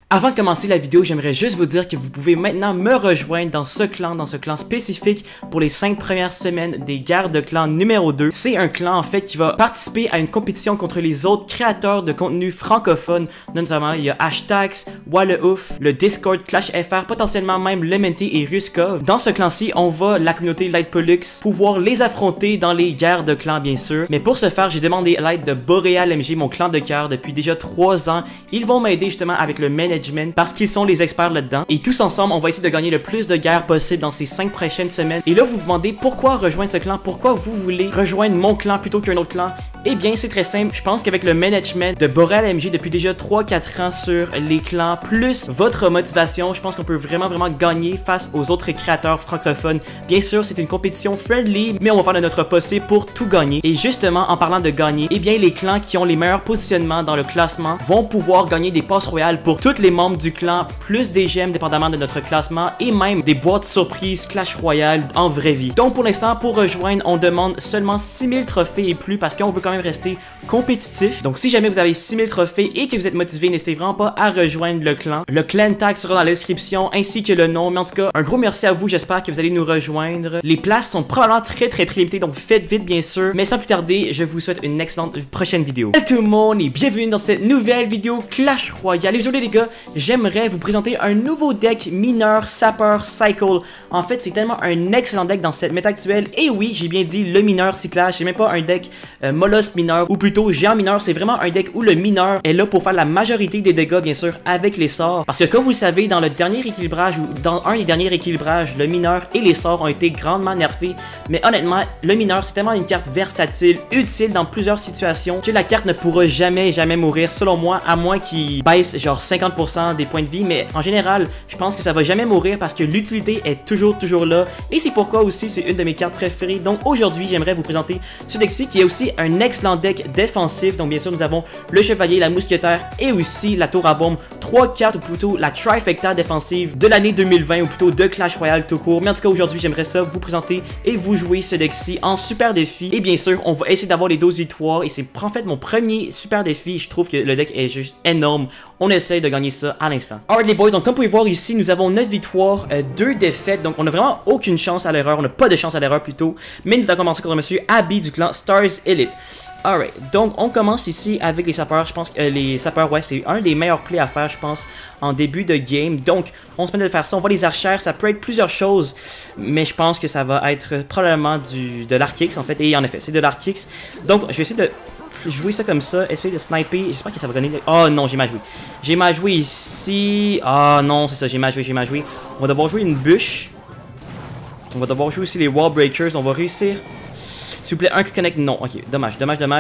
Avant de commencer la vidéo, j'aimerais juste vous dire que vous pouvez maintenant me rejoindre dans ce clan spécifique pour les 5 premières semaines des guerres de clan numéro 2. C'est un clan en fait qui va participer à une compétition contre les autres créateurs de contenu francophones, notamment il y a Hashtags, Walleouf, le Discord Clash FR, potentiellement même Lementé et Ruskov. Dans ce clan-ci, on va, la communauté Light Pollux, pouvoir les affronter dans les guerres de clans bien sûr. Mais pour ce faire, j'ai demandé l'aide de Boreal MG, mon clan de cœur, depuis déjà 3 ans. Ils vont m'aider justement avec le management parce qu'ils sont les experts là-dedans. Et tous ensemble, on va essayer de gagner le plus de guerres possible dans ces 5 prochaines semaines. Et là, vous vous demandez pourquoi rejoindre ce clan, pourquoi vous voulez rejoindre mon clan plutôt qu'un autre clan. Eh bien, c'est très simple. Je pense qu'avec le management de Boreal MG depuis déjà 3-4 ans sur les clans, plus votre motivation, je pense qu'on peut vraiment gagner face aux autres créateurs francophones. Bien sûr, c'est une compétition friendly, mais on va faire de notre possible pour tout gagner. Et justement, en parlant de gagner, eh bien, les clans qui ont les meilleurs positionnements dans le classement vont pouvoir gagner des passes royales pour tous les membres du clan, plus des gemmes dépendamment de notre classement et même des boîtes surprises Clash Royale en vraie vie. Donc pour l'instant, pour rejoindre, on demande seulement 6000 trophées et plus parce qu'on veut quand même rester compétitif. Donc si jamais vous avez 6000 trophées et que vous êtes motivé, n'hésitez vraiment pas à rejoindre le clan. Le clan tag sera dans la description ainsi que le nom. Mais en tout cas, un gros merci à vous, j'espère que vous allez nous rejoindre. Les places sont probablement très limitées, donc faites vite bien sûr. Mais sans plus tarder, je vous souhaite une excellente prochaine vidéo. Salut tout le monde et bienvenue dans cette nouvelle vidéo Clash Royale. Et aujourd'hui les gars, j'aimerais vous présenter un nouveau deck mineur Sapper Cycle. En fait, c'est tellement un excellent deck dans cette méta actuelle. Et oui, j'ai bien dit le mineur cyclage. C'est même pas un deck mollusque mineur ou plutôt géant mineur. C'est vraiment un deck où le mineur est là pour faire la majorité des dégâts, bien sûr, avec les sorts. Parce que comme vous le savez, dans le dernier équilibrage ou dans un des derniers équilibrages, le mineur et les sorts ont été grandement nerfés. Mais honnêtement, le mineur, c'est tellement une carte versatile, utile dans plusieurs situations que la carte ne pourra jamais mourir, selon moi, à moins qu'il baisse genre 50% des points de vie. Mais en général, je pense que ça va jamais mourir parce que l'utilité est toujours là. Et c'est pourquoi aussi c'est une de mes cartes préférées. Donc aujourd'hui, j'aimerais vous présenter ce deck-ci qui est aussi un excellent deck défensif. Donc bien sûr, nous avons le chevalier, la mousquetaire et aussi la tour à bombe. 3 cartes ou plutôt la trifecta défensive de l'année 2020 ou plutôt de Clash Royale tout court. Mais en tout cas, aujourd'hui, j'aimerais ça vous présenter et vous jouer ce deck-ci en super défi. Et bien sûr, on va essayer d'avoir les 12 victoires et c'est en fait mon premier super défi. Je trouve que le deck est juste énorme. On essaye de gagner ça à l'instant. Alright les boys, donc comme vous pouvez voir ici, nous avons 9 victoires, 2 défaites. Donc on a vraiment aucune chance à l'erreur. On n'a pas de chance à l'erreur plutôt. Mais nous allons commencer contre monsieur Abby du clan Stars Elite. Alright, donc on commence ici avec les sapeurs. Je pense que les sapeurs, ouais, c'est un des meilleurs plays à faire, je pense, en début de game. Donc on se met de faire ça. On voit les archères, ça peut être plusieurs choses. Mais je pense que ça va être probablement de l'Archix en fait. Et en effet, c'est de l'Archix. Donc je vais essayer de jouer ça comme ça, essayer de sniper. J'espère que ça va gagner. Oh non, j'ai mal joué. J'ai mal joué ici. Ah non, c'est ça, j'ai mal joué. On va devoir jouer une bûche. On va devoir jouer aussi les wall breakers. On va réussir. S'il vous plaît, un qui connecte. Non, ok, dommage.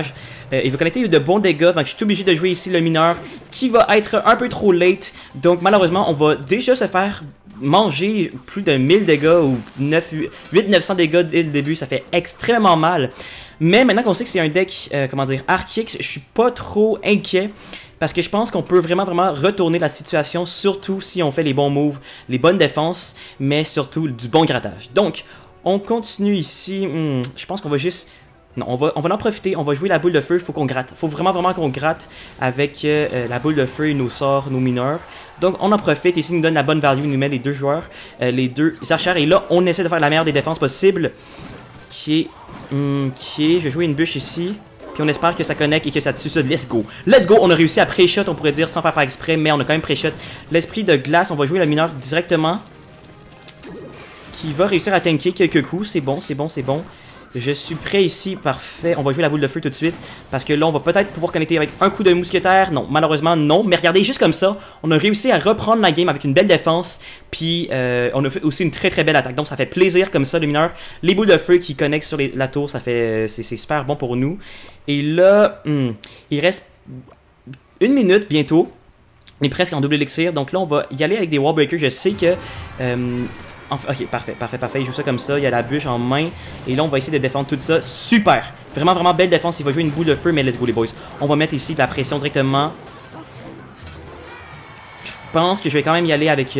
Il va connecter de bons dégâts. Donc je suis obligé de jouer ici le mineur qui va être un peu trop late. Donc malheureusement, on va déjà se faire manger plus de 1000 dégâts ou 800-900 dégâts dès le début. Ça fait extrêmement mal. Mais maintenant qu'on sait que c'est un deck, comment dire, Archix, je suis pas trop inquiet. Parce que je pense qu'on peut vraiment retourner la situation, surtout si on fait les bons moves, les bonnes défenses, mais surtout du bon grattage. Donc, on continue ici. Je pense qu'on va juste... Non, on va en profiter, on va jouer la boule de feu, il faut qu'on gratte. Il faut vraiment qu'on gratte avec la boule de feu et nos sorts, nos mineurs. Donc on en profite, ici il nous donne la bonne value, il nous met les deux joueurs, les deux archères. Et là, on essaie de faire la meilleure des défenses possible, qui est, je vais jouer une bûche ici. Puis on espère que ça connecte et que ça tue ça. Let's go! Let's go! On a réussi à pré-shot, on pourrait dire, sans faire par exprès, mais on a quand même pré-shot. L'esprit de glace, on va jouer le mineur directement. Qui va réussir à tanker quelques coups. C'est bon. Je suis prêt ici, parfait. On va jouer la boule de feu tout de suite. Parce que là, on va peut-être pouvoir connecter avec un coup de mousquetaire. Non, malheureusement, non. Mais regardez, juste comme ça, on a réussi à reprendre la game avec une belle défense. Puis, on a fait aussi une très belle attaque. Donc, ça fait plaisir comme ça, le mineur. Les boules de feu qui connectent sur la tour, ça fait, c'est super bon pour nous. Et là, il reste 1 minute bientôt. On est presque en double élixir. Donc là, on va y aller avec des wall breakers. Je sais que... ok, parfait. Il joue ça comme ça. Il y a la bûche en main. Et là, on va essayer de défendre tout ça. Super! Vraiment belle défense. Il va jouer une boule de feu, mais let's go, les boys. On va mettre ici de la pression directement. Je pense que je vais quand même y aller avec...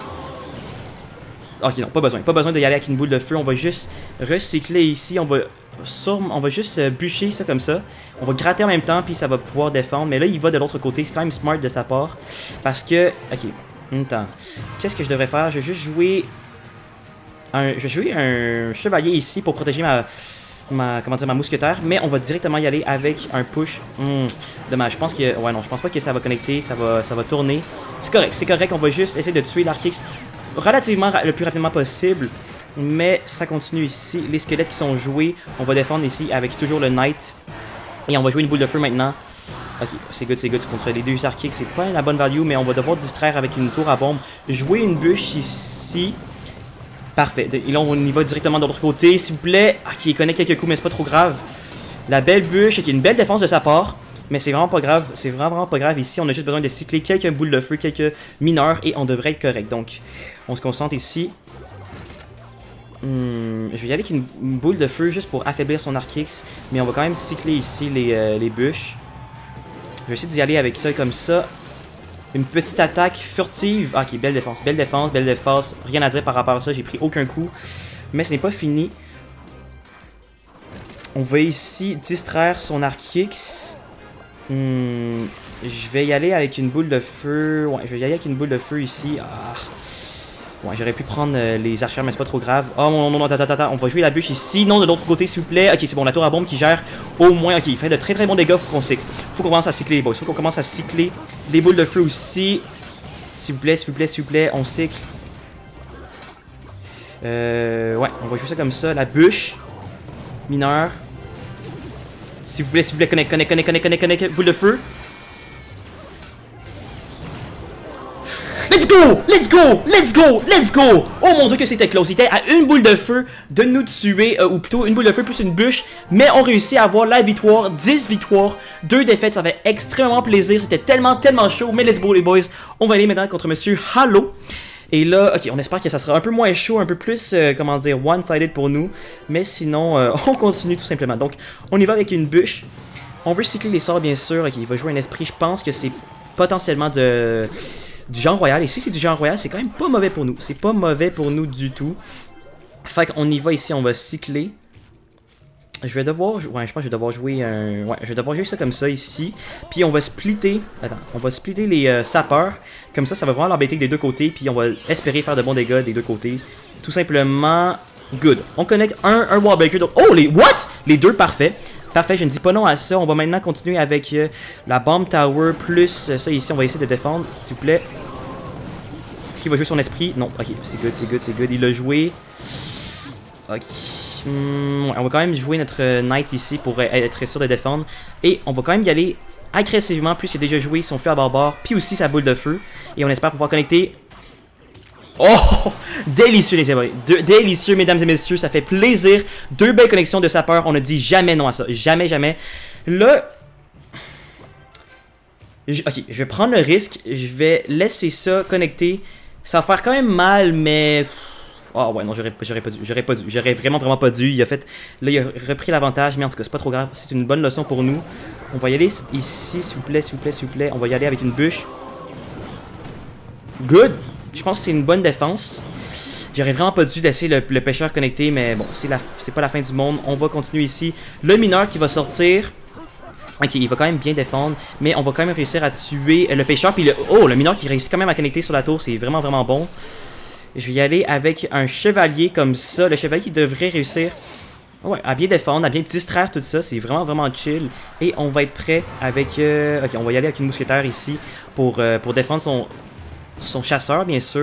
Ok, non, pas besoin d'y aller avec une boule de feu. On va juste recycler ici. On va on va juste bûcher ça comme ça. On va gratter en même temps, puis ça va pouvoir défendre. Mais là, il va de l'autre côté. C'est quand même smart de sa part. Parce que... Ok, attends. Qu'est-ce que je devrais faire? Je vais juste jouer... Je vais jouer un chevalier ici pour protéger ma mousquetaire. Mais on va directement y aller avec un push. Dommage, je pense que... Ouais, non, je pense pas que ça va connecter. Ça va tourner. C'est correct, c'est correct. On va juste essayer de tuer l'Archix relativement le plus rapidement possible. Mais ça continue ici. Les squelettes qui sont joués, on va défendre ici avec toujours le Knight. Et on va jouer une boule de feu maintenant. Ok, c'est good, contre les deux Archix. C'est pas la bonne value, mais on va devoir distraire avec une tour à bombe. Jouer une bûche ici. Parfait. Et là, on y va directement de l'autre côté, s'il vous plaît. Ok, il connaît quelques coups, mais c'est pas trop grave. La belle bûche, ok, une belle défense de sa part. Mais c'est vraiment pas grave. C'est vraiment pas grave ici. On a juste besoin de cycler quelques boules de feu, quelques mineurs, et on devrait être correct. Donc, on se concentre ici. Je vais y aller avec une boule de feu juste pour affaiblir son Archix. Mais on va quand même cycler ici les bûches. Je vais essayer d'y aller avec ça comme ça. Une petite attaque furtive. Ok, belle défense, belle défense, belle défense. Rien à dire par rapport à ça, j'ai pris aucun coup. Mais ce n'est pas fini. On va ici distraire son Archix. Je vais y aller avec une boule de feu. Ouais, je vais y aller avec une boule de feu ici. Ouais, j'aurais pu prendre les archères, mais c'est pas trop grave. Oh non, attends. On va jouer la bûche ici. Non, de l'autre côté, s'il vous plaît. Ok, c'est bon, la tour à bombe qui gère au moins. Ok, il fait de très bons dégâts. Faut qu'on cycle. Faut qu'on commence à cycler les boys. Faut qu'on commence à cycler les boules de feu aussi. S'il vous plaît, on cycle. Ouais, on va jouer ça comme ça. La bûche. Mineur. S'il vous plaît, connecte. Boule de feu. Let's go! Oh mon dieu que c'était close. C'était à une boule de feu de nous tuer, ou plutôt une boule de feu plus une bûche. Mais on réussit à avoir la victoire, 10 victoires, 2 défaites. Ça fait extrêmement plaisir. C'était tellement chaud. Mais let's go les boys. On va aller maintenant contre Monsieur Halo. Et là, ok, on espère que ça sera un peu moins chaud, un peu plus, comment dire, one-sided pour nous. Mais sinon, on continue tout simplement. Donc, on y va avec une bûche. On veut cycler les sorts, bien sûr. Ok, il va jouer un esprit. Je pense que c'est potentiellement du genre royal. Et si c'est du genre royal, c'est quand même pas mauvais pour nous. C'est pas mauvais pour nous du tout. Fait qu'on y va ici, on va cycler. Je vais devoir... Ouais, je pense que je vais devoir jouer un... Ouais, je vais devoir jouer ça comme ça ici. Puis on va splitter... Attends, on va splitter les sapeurs. Comme ça va vraiment l'embêter des deux côtés. Puis on va espérer faire de bons dégâts des deux côtés. Tout simplement... Good. On connecte un wallbreaker. Oh, les... What? Les deux, parfait. Parfait, je ne dis pas non à ça. On va maintenant continuer avec la bomb tower plus ça ici. On va essayer de défendre, s'il vous plaît. Est-ce qu'il va jouer son esprit? Non, ok, c'est good. Il l'a joué. Ok. On va quand même jouer notre knight ici pour être sûr de défendre. Et on va quand même y aller agressivement, puisqu'il a déjà joué son feu à barbare, puis aussi sa boule de feu. Et on espère pouvoir connecter... Oh! Délicieux les amis, délicieux mesdames et messieurs, ça fait plaisir. 2 belles connexions de sapeur, on ne dit jamais non à ça, jamais. Là, ok, je vais prendre le risque, je vais laisser ça connecter. Ça va faire quand même mal, mais... Oh ouais, non, j'aurais vraiment pas dû. Il a fait, là, il a repris l'avantage, mais en tout cas, c'est pas trop grave, c'est une bonne leçon pour nous. On va y aller ici, s'il vous plaît, on va y aller avec une bûche. Good! Je pense que c'est une bonne défense. J'aurais vraiment pas dû laisser le pêcheur connecté, mais bon, c'est pas la fin du monde. On va continuer ici. Le mineur qui va sortir. Ok, il va quand même bien défendre, mais on va quand même réussir à tuer le pêcheur. Puis le mineur qui réussit quand même à connecter sur la tour, c'est vraiment bon. Je vais y aller avec un chevalier comme ça. Le chevalier qui devrait réussir à bien défendre, à bien distraire tout ça. C'est vraiment chill. Et on va être prêt avec... ok, on va y aller avec une mousquetaire ici pour défendre son chasseur, bien sûr.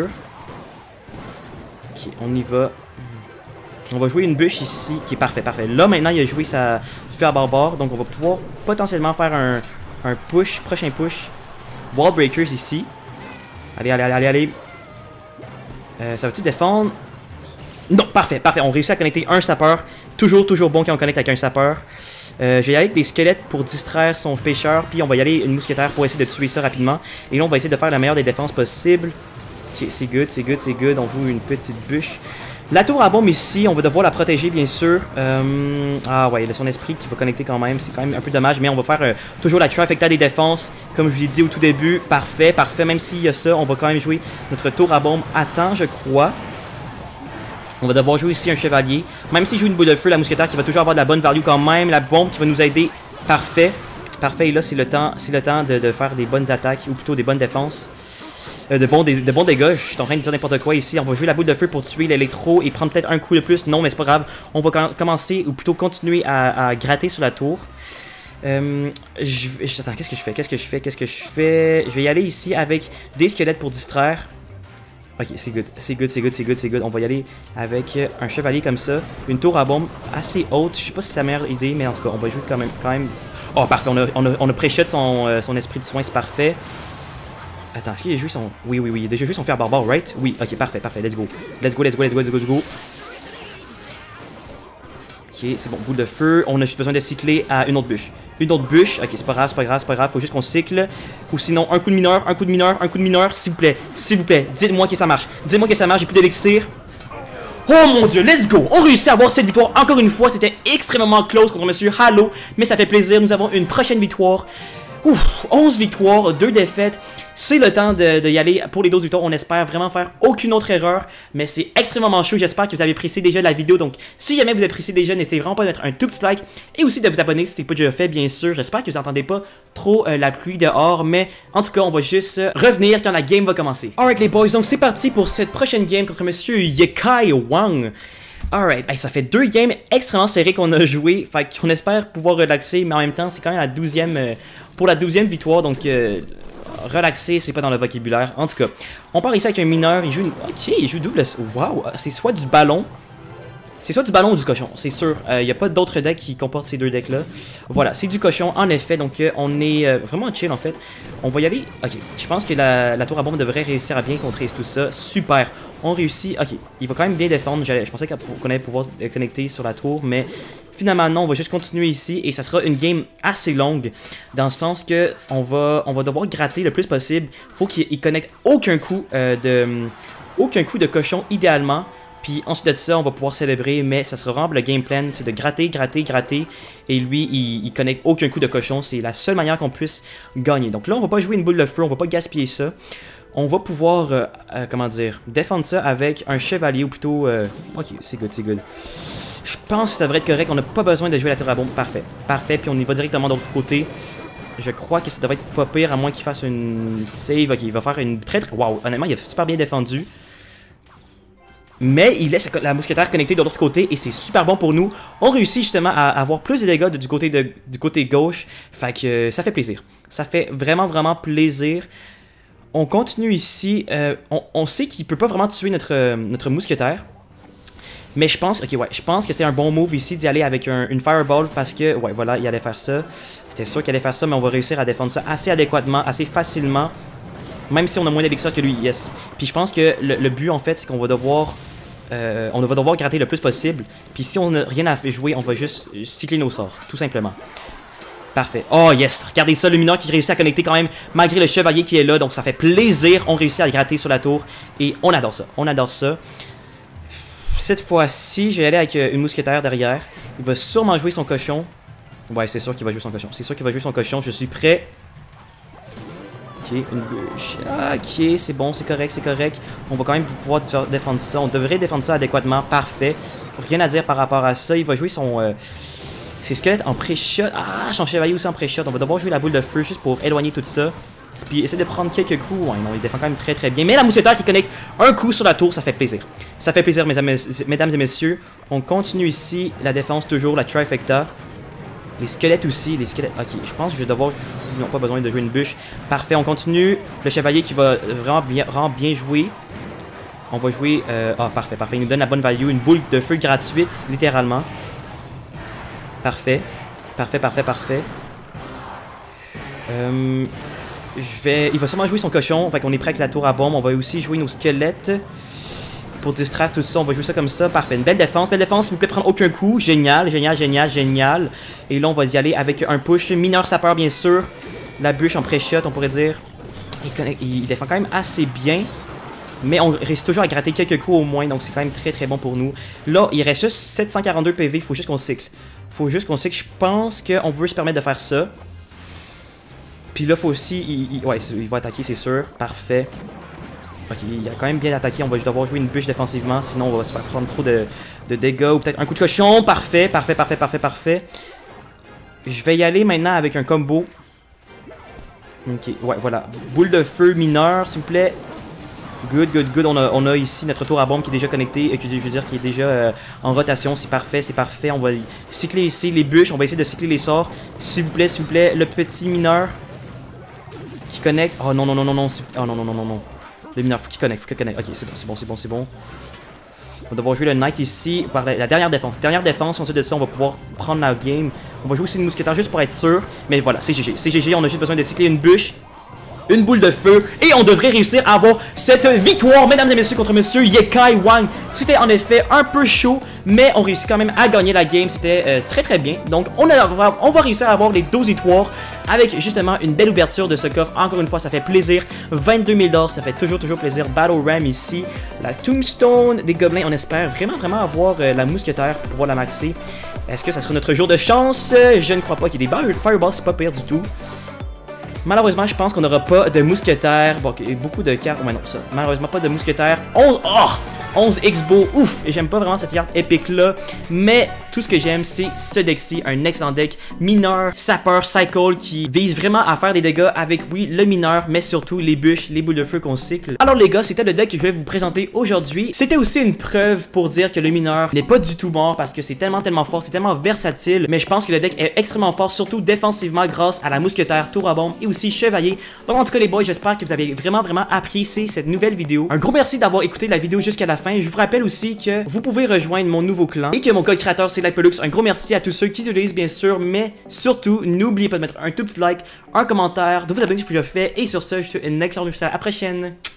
Ok, on y va. On va jouer une bûche ici, qui est parfait. Là, maintenant, il a joué sa feu à barbare, donc on va pouvoir potentiellement faire un push, prochain push. Wall breakers ici. Allez. Ça va-tu défendre? Non, parfait. On réussit à connecter un sapeur. Toujours bon quand on connecte avec un sapeur. Je vais y aller avec des squelettes pour distraire son pêcheur. Puis on va y aller une mousquetaire pour essayer de tuer ça rapidement. Et là, on va essayer de faire la meilleure des défenses possibles. Ok, c'est good. On joue une petite bûche. La tour à bombe ici, on va devoir la protéger, bien sûr. Ah ouais, il a son esprit qui va connecter quand même. C'est quand même un peu dommage, mais on va faire toujours la trifecta des défenses. Comme je vous l'ai dit au tout début. Parfait. Même s'il y a ça, on va quand même jouer notre tour à bombe à temps, je crois. On va devoir jouer ici un chevalier. Même s'il joue une boule de feu, la mousquetaire qui va toujours avoir de la bonne value quand même. La bombe qui va nous aider. Parfait. Parfait. Et là, c'est le temps de faire des bonnes attaques. Ou plutôt des bonnes défenses. De bons dégâts. Je suis en train de dire n'importe quoi ici. On va jouer la boule de feu pour tuer l'électro et prendre peut-être un coup de plus. Non, mais c'est pas grave. On va commencer, ou plutôt continuer à gratter sur la tour. Attends, qu'est-ce que je fais? Je vais y aller ici avec des squelettes pour distraire. Ok, c'est good. On va y aller avec un chevalier comme ça. Une tour à bombe assez haute. Je sais pas si c'est la meilleure idée, mais en tout cas, on va jouer quand même. Oh, parfait. On a pré-shot son esprit de soin, c'est parfait. Attends, est-ce qu'il a joué son... Oui, il a déjà joué son fer barbare, right? Oui, ok, parfait. Let's go. Ok, c'est bon, boule de feu. On a juste besoin de cycler à une autre bûche. Ok, c'est pas grave. Faut juste qu'on cycle. Ou sinon, un coup de mineur. S'il vous plaît. Dites-moi que ça marche. J'ai plus d'élixir. Oh mon dieu, let's go! On réussit à avoir cette victoire encore une fois. C'était extrêmement close contre Monsieur Halo. Mais ça fait plaisir. Nous avons une prochaine victoire. Ouf, 11 victoires, 2 défaites. C'est le temps de y aller pour les 12 victoires. On espère vraiment faire aucune autre erreur. Mais c'est extrêmement chaud. J'espère que vous avez apprécié déjà la vidéo. Donc, si jamais vous appréciez déjà, n'hésitez vraiment pas à mettre un tout petit like. Et aussi de vous abonner si ce n'est pas déjà fait, bien sûr. J'espère que vous n'entendez pas trop la pluie dehors. Mais en tout cas, on va juste revenir quand la game va commencer. Alright les boys, donc c'est parti pour cette prochaine game contre Monsieur Yekai Wang. Alright, hey, ça fait 2 games extrêmement serrés qu'on a joué. Fait qu'on espère pouvoir relaxer. Mais en même temps, c'est quand même la 12e... pour la 12e victoire, donc relaxer, c'est pas dans le vocabulaire. En tout cas, on part ici avec un mineur, il joue une... Ok, il joue double... Waouh, c'est soit du ballon... C'est soit du ballon ou du cochon, c'est sûr. Il n'y a pas d'autres decks qui comportent ces deux decks-là. Voilà, c'est du cochon, en effet. Donc, on est vraiment chill, en fait. On va y aller... Ok, je pense que la tour à bombe devrait réussir à bien contrer tout ça. Super. On réussit... Ok, il va quand même bien défendre. Je pensais qu'on allait pouvoir connecter sur la tour, mais... Finalement, non, on va juste continuer ici et ça sera une game assez longue dans le sens que on va devoir gratter le plus possible. Faut qu'il connecte aucun coup de cochon idéalement. Puis ensuite de ça, on va pouvoir célébrer, mais ça sera vraiment le game plan, c'est de gratter. Et lui, il connecte aucun coup de cochon. C'est la seule manière qu'on puisse gagner. Donc là, on va pas jouer une boule de feu, on va pas gaspiller ça. On va pouvoir, comment dire, défendre ça avec un chevalier ou plutôt... Ok, c'est good. Je pense que ça devrait être correct. On n'a pas besoin de jouer la tour à bombe. Parfait. Puis on y va directement de l'autre côté. Je crois que ça devrait être pas pire, à moins qu'il fasse une save. Ok, il va faire une très... Waouh, honnêtement, il a super bien défendu. Mais il laisse la mousquetaire connectée de l'autre côté et c'est super bon pour nous. On réussit justement à avoir plus de dégâts du côté gauche. Fait que ça fait plaisir. Ça fait vraiment plaisir. On continue ici. On sait qu'il peut pas vraiment tuer notre mousquetaire. Mais je pense, je pense que c'était un bon move ici d'y aller avec une Fireball parce que, ouais, voilà, il allait faire ça. C'était sûr qu'il allait faire ça, mais on va réussir à défendre ça assez adéquatement, assez facilement. Même si on a moins d'élixir que lui, yes. Puis je pense que le but, en fait, c'est qu'on va devoir... gratter le plus possible. Puis si on n'a rien à jouer, on va juste cycler nos sorts, tout simplement. Parfait. Oh yes, regardez ça, le mineur qui réussit à connecter quand même, malgré le chevalier qui est là. Donc ça fait plaisir, on réussit à gratter sur la tour. Et on adore ça, Cette fois-ci, je vais aller avec une mousquetaire derrière. Il va sûrement jouer son cochon. Ouais, c'est sûr qu'il va jouer son cochon. Je suis prêt. Ok, une bûche. Ok, c'est bon, c'est correct. On va quand même pouvoir défendre ça. On devrait défendre ça adéquatement. Parfait. Rien à dire par rapport à ça. Il va jouer ses squelettes en pré-shot. Ah, son chevalier aussi en pré-shot. On va devoir jouer la boule de feu juste pour éloigner tout ça. Puis essayer de prendre quelques coups. Ouais, non, il défend quand même très bien. Mais la mousquetaire qui connecte un coup sur la tour, ça fait plaisir. Ça fait plaisir, mesdames et messieurs. On continue ici la défense, toujours la trifecta. Les squelettes aussi, Ok, je pense que je vais devoir... Ils n'ont pas besoin de jouer une bûche. Parfait, on continue. Le chevalier qui va vraiment bien jouer. On va jouer... parfait. Il nous donne la bonne value. Une boule de feu gratuite, littéralement. Parfait. Il va sûrement jouer son cochon. Fait qu'on est prêt avec la tour à bombe. On va aussi jouer nos squelettes. Pour distraire tout ça, on va jouer ça comme ça. Parfait. Une belle défense. S'il vous plaît, prendre aucun coup. Génial. Et là, on va y aller avec un push. Mineur sapeur, bien sûr. La bûche en pré-shot, on pourrait dire. Il défend quand même assez bien. Mais on réussit toujours à gratter quelques coups au moins. Donc, c'est quand même très bon pour nous. Là, il reste juste 742 PV. Il faut juste qu'on cycle. Je pense qu'on veut se permettre de faire ça. Puis là, faut aussi... il va attaquer, c'est sûr. Parfait. Ok, il a quand même bien attaqué. On va devoir jouer une bûche défensivement. Sinon, on va se faire prendre trop de dégâts. Ou peut-être un coup de cochon. Parfait, parfait, parfait, parfait, parfait. Je vais y aller maintenant avec un combo. Ok, ouais, voilà. Boule de feu mineur, s'il vous plaît. Good, good, good. On a ici notre tour à bombe qui est déjà connecté. Et je veux dire qui est déjà en rotation. C'est parfait, c'est parfait. On va cycler ici les bûches. On va essayer de cycler les sorts. S'il vous plaît, le petit mineur qui connecte. Oh non, non, non, non, non. Oh non, non, non, non, non. Le mineur, faut qu'il connecte, faut qu'il connecte. Ok, c'est bon, c'est bon, c'est bon, c'est bon. On va devoir jouer le Knight ici par la dernière défense. Dernière défense, ensuite de ça, on va pouvoir prendre la game. On va jouer aussi une mousquetaire juste pour être sûr. Mais voilà, c'est GG. C'est GG, on a juste besoin de cycler une bûche. Une boule de feu, et on devrait réussir à avoir cette victoire, mesdames et messieurs, contre monsieur Yekai Wang. C'était en effet un peu chaud, mais on réussit quand même à gagner la game. C'était très très bien. Donc on va réussir à avoir les 12 victoires avec justement une belle ouverture de ce coffre. Encore une fois, ça fait plaisir. 22 000 $, ça fait toujours plaisir. Battle Ram ici, la Tombstone des gobelins. On espère vraiment avoir la mousquetaire pour pouvoir la maxer. Est-ce que ça sera notre jour de chance? Je ne crois pas qu'il y ait des fireballs, c'est pas pire du tout. Malheureusement, je pense qu'on n'aura pas de mousquetaire. Bon, beaucoup de cartes. Ouais, non, ça. Malheureusement, pas de mousquetaire. 11 X-Bow. Ouf! Et j'aime pas vraiment cette carte épique-là. Mais tout ce que j'aime, c'est ce deck-ci. Un excellent deck mineur, sapeur, cycle qui vise vraiment à faire des dégâts avec, oui, le mineur, mais surtout les bûches, les boules de feu qu'on cycle. Alors, les gars, c'était le deck que je vais vous présenter aujourd'hui. C'était aussi une preuve pour dire que le mineur n'est pas du tout mort parce que c'est tellement fort, c'est tellement versatile. Mais je pense que le deck est extrêmement fort, surtout défensivement, grâce à la mousquetaire, tour à bombe et aussi chevalier. Donc, en tout cas, les boys, j'espère que vous avez vraiment apprécié cette nouvelle vidéo. Un gros merci d'avoir écouté la vidéo jusqu'à la fin. Je vous rappelle aussi que vous pouvez rejoindre mon nouveau clan et que mon code créateur c'est LightPollux. Un gros merci à tous ceux qui utilisent bien sûr, mais surtout n'oubliez pas de mettre un tout petit like, un commentaire, de vous abonner si vous le faites. Et sur ce, je vous souhaite une excellente nuit. À la prochaine.